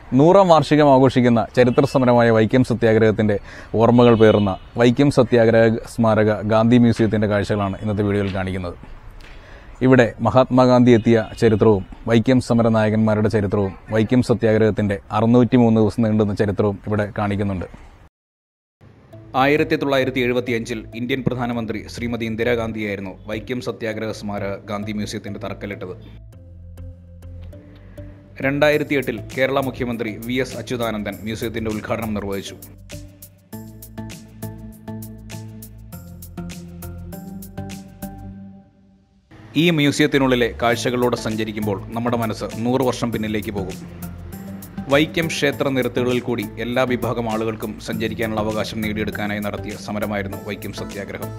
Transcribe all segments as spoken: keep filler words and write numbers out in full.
നൂറാം വാർഷികം ആഘോഷിക്കുന്ന ചരിത്ര സമരമായ വൈക്കം സത്യാഗ്രഹത്തിന്റെ ഓർമ്മകൾ പേറുന്ന വൈക്കം സത്യാഗ്രഹ സ്മാരക ഗാന്ധി മ്യൂസിയത്തിന്റെ കാഴ്ചകളാണ് ഇന്നത്തെ വീഡിയോയിൽ കാണിക്കുന്നത്. ഇവിടെ മഹാത്മാഗാന്ധി എത്തിയ ചരിത്രവും വൈക്കം സമരനായകന്മാരുടെ ചരിത്രവും വൈക്കം സത്യാഗ്രഹത്തിന്റെ അറുന്നൂറ്റി മൂന്ന് ദിവസം നീണ്ടുന്ന ചരിത്രവും ഇവിടെ കാണിക്കുന്നുണ്ട്. ആയിരത്തി തൊള്ളായിരത്തി എഴുപത്തിയഞ്ചിൽ ഇന്ത്യൻ പ്രധാനമന്ത്രി ശ്രീമതി ഇന്ദിരാഗാന്ധിയായിരുന്നു വൈക്കം സത്യാഗ്രഹ സ്മാരക ഗാന്ധി മ്യൂസിയത്തിന്റെ തറക്കല്ലിട്ടത്. രണ്ടായിരത്തി എട്ടിൽ കേരള മുഖ്യമന്ത്രി വി എസ് അച്യുതാനന്ദൻ മ്യൂസിയത്തിന്റെ ഉദ്ഘാടനം നിർവഹിച്ചു. ഈ മ്യൂസിയത്തിനുള്ളിലെ കാഴ്ചകളിലൂടെ സഞ്ചരിക്കുമ്പോൾ നമ്മുടെ മനസ്സ് നൂറ് വർഷം പിന്നിലേക്ക് പോകും. വൈക്കം ക്ഷേത്ര നിരത്തുകളിൽ കൂടി എല്ലാ വിഭാഗം ആളുകൾക്കും സഞ്ചരിക്കാനുള്ള അവകാശം നേടിയെടുക്കാനായി നടത്തിയ സമരമായിരുന്നു വൈക്കം സത്യാഗ്രഹം.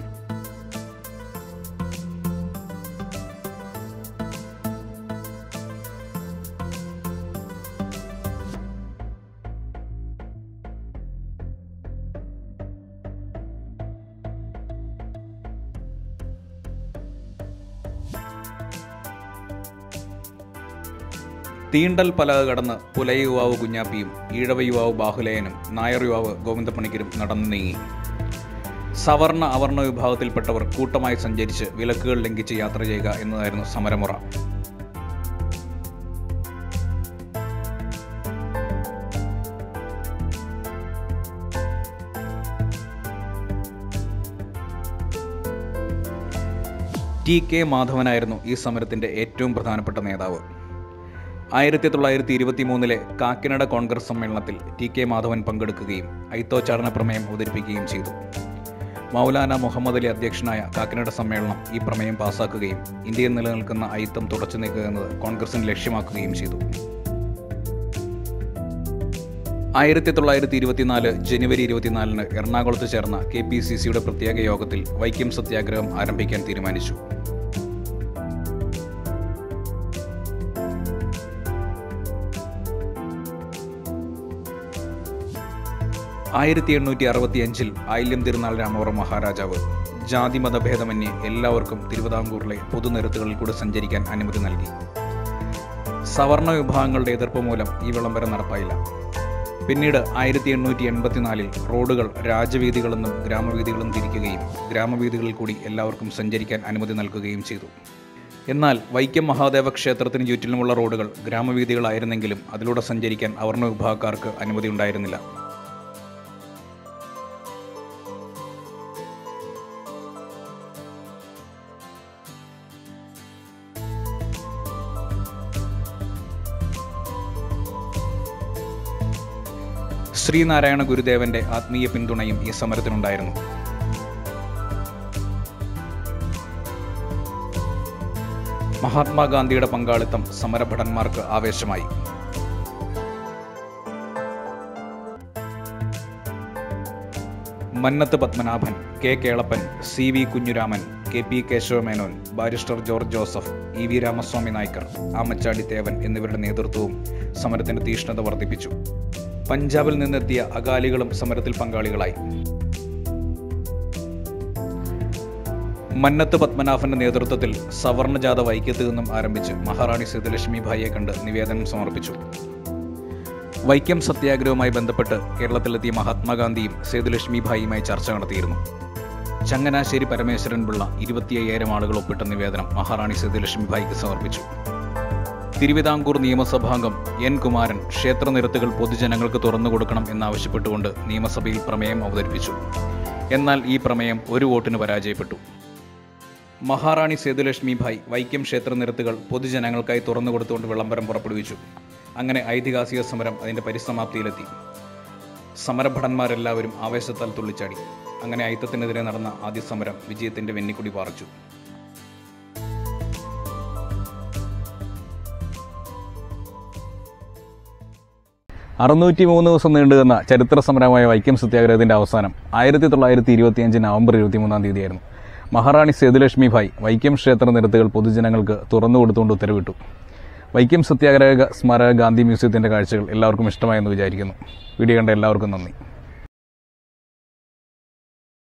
തീണ്ടൽ പലക കടന്ന് പുലയ യുവാവ് കുഞ്ഞാപ്പിയും ഈഴവ യുവാവ് ബാഹുലേയനും നായർ യുവാവ് ഗോവിന്ദപ്പണിക്കരും നടന്നു നീങ്ങി. സവർണ അവർണ വിഭാഗത്തിൽപ്പെട്ടവർ കൂട്ടമായി സഞ്ചരിച്ച് വിലക്കുകൾ ലംഘിച്ച് യാത്ര ചെയ്യുക എന്നതായിരുന്നു സമരമുറ. ടി കെ മാധവനായിരുന്നു ഈ സമരത്തിന്റെ ഏറ്റവും പ്രധാനപ്പെട്ട നേതാവ്. ആയിരത്തി തൊള്ളായിരത്തി ഇരുപത്തി മൂന്നിലെ കാക്കിനഡ കോൺഗ്രസ് സമ്മേളനത്തിൽ ടി കെ മാധവൻ പങ്കെടുക്കുകയും അയിത്തോച്ചാടന പ്രമേയം അവതരിപ്പിക്കുകയും ചെയ്തു. മൗലാന മുഹമ്മദ് അലി അധ്യക്ഷനായ കാക്കിനഡ സമ്മേളനം ഈ പ്രമേയം പാസാക്കുകയും ഇന്ത്യയിൽ നിലനിൽക്കുന്ന അയിത്തം തുടച്ചു നീക്കുക എന്നത് കോൺഗ്രസിന് ലക്ഷ്യമാക്കുകയും ചെയ്തു. ആയിരത്തി തൊള്ളായിരത്തി ഇരുപത്തിനാല് ജനുവരി ഇരുപത്തിനാലിന് എറണാകുളത്ത് ചേർന്ന കെ പി സി സിയുടെ പ്രത്യേക യോഗത്തിൽ വൈക്കം സത്യാഗ്രഹം ആരംഭിക്കാൻ തീരുമാനിച്ചു. ആയിരത്തി എണ്ണൂറ്റി അറുപത്തി അഞ്ചിൽ ആയില്യം തിരുനാൾ രാമവർമ്മ മഹാരാജാവ് ജാതി മതഭേദമന്യേ എല്ലാവർക്കും തിരുവിതാംകൂറിലെ പൊതുനിരത്തുകളിൽ കൂടെ സഞ്ചരിക്കാൻ അനുമതി നൽകി. സവർണ വിഭാഗങ്ങളുടെ എതിർപ്പ് മൂലം ഈ വിളംബരം നടപ്പായില്ല. പിന്നീട് ആയിരത്തി എണ്ണൂറ്റി എൺപത്തിനാലിൽ റോഡുകൾ രാജവീഥികളെന്നും ഗ്രാമവീഥികളും തിരിക്കുകയും ഗ്രാമവീഥികളിൽ കൂടി എല്ലാവർക്കും സഞ്ചരിക്കാൻ അനുമതി നൽകുകയും ചെയ്തു. എന്നാൽ വൈക്കം മഹാദേവ ക്ഷേത്രത്തിന് ചുറ്റിലുമുള്ള റോഡുകൾ ഗ്രാമവീഥികളായിരുന്നെങ്കിലും അതിലൂടെ സഞ്ചരിക്കാൻ അവർണ വിഭാഗക്കാർക്ക് അനുമതി ഉണ്ടായിരുന്നില്ല. ശ്രീനാരായണ ഗുരുദേവന്റെ ആത്മീയ പിന്തുണയും ഈ സമരത്തിനുണ്ടായിരുന്നു. മഹാത്മാഗാന്ധിയുടെ പങ്കാളിത്തം സമരഭടന്മാർക്ക് ആവേശമായി. Mannath Padmanabhan, K Kelappan, C V Kunjuraman, K P Kesavamenon, barrister George Joseph, E V Ramaswamy Naicker, Amachadi Thevan എന്നിവരുടെ നേതൃത്വവും സമരത്തിന്റെ തീഷ്ണത വർദ്ധിപ്പിച്ചു. പഞ്ചാബിൽ നിന്നെത്തിയ അകാലികളും സമരത്തിൽ പങ്കാളികളായി. മന്നത്ത് പത്മനാഭന്റെ നേതൃത്വത്തിൽ സവർണജാഥ വൈക്കത്ത് നിന്നും ആരംഭിച്ച് മഹാറാണി സേതുലക്ഷ്മി ഭായിയെ കണ്ട് നിവേദനം സമർപ്പിച്ചു. വൈക്കം സത്യാഗ്രഹവുമായി ബന്ധപ്പെട്ട് കേരളത്തിലെത്തിയ മഹാത്മാഗാന്ധിയും സേതുലക്ഷ്മി ഭായിയുമായി ചർച്ച നടത്തിയിരുന്നു. ചങ്ങനാശ്ശേരി പരമേശ്വരൻ പിള്ള ഇരുപത്തി അയ്യായിരം ആളുകൾ ഒപ്പിട്ട നിവേദനം മഹാറാണി സേതുലക്ഷ്മി ഭായിക്ക് സമർപ്പിച്ചു. തിരുവിതാംകൂർ നിയമസഭാംഗം എൻ കുമാരൻ ക്ഷേത്രനിരത്തുകൾ പൊതുജനങ്ങൾക്ക് തുറന്നുകൊടുക്കണം എന്നാവശ്യപ്പെട്ടുകൊണ്ട് നിയമസഭയിൽ പ്രമേയം അവതരിപ്പിച്ചു. എന്നാൽ ഈ പ്രമേയം ഒരു വോട്ടിന് പരാജയപ്പെട്ടു. മഹാറാണി സേതുലക്ഷ്മി ഭായ് വൈക്കം ക്ഷേത്രനിരത്തുകൾ പൊതുജനങ്ങൾക്കായി തുറന്നുകൊടുത്തുകൊണ്ട് വിളംബരം പുറപ്പെടുവിച്ചു. അങ്ങനെ ഐതിഹാസിക സമരം അതിന്റെ പരിസമാപ്തിയിലെത്തി. സമരഭടന്മാരെല്ലാവരും ആവേശത്താൽ തുള്ളിച്ചാടി. അങ്ങനെ അയിത്തത്തിനെതിരെ നടന്ന ആദ്യ സമരം വിജയത്തിന്റെ വെന്നിക്കുടി പാറിച്ചു. അറുന്നൂറ്റി മൂന്ന് ദിവസം നീണ്ടുനിന്ന ചരിത്ര സമരമായ വൈക്കം സത്യാഗ്രഹത്തിന്റെ അവസാനം ആയിരത്തി തൊള്ളായിരത്തി ഇരുപത്തിയഞ്ച് നവംബർ ഇരുപത്തിമൂന്നാം തീയതിയായിരുന്നു. മഹാറാണി സേതുലക്ഷ്മി ഭായ് വൈക്കം ക്ഷേത്ര നിരത്തുകൾ പൊതുജനങ്ങൾക്ക് തുറന്നുകൊടുത്തുകൊണ്ട് ഉത്തരവിട്ടു. വൈക്കം സത്യാഗ്രഹ സ്മാരക ഗാന്ധി മ്യൂസിയത്തിന്റെ കാഴ്ചകൾ എല്ലാവർക്കും ഇഷ്ടമായെന്ന് വിചാരിക്കുന്നു. വീഡിയോ കണ്ട എല്ലാവർക്കും നന്ദി.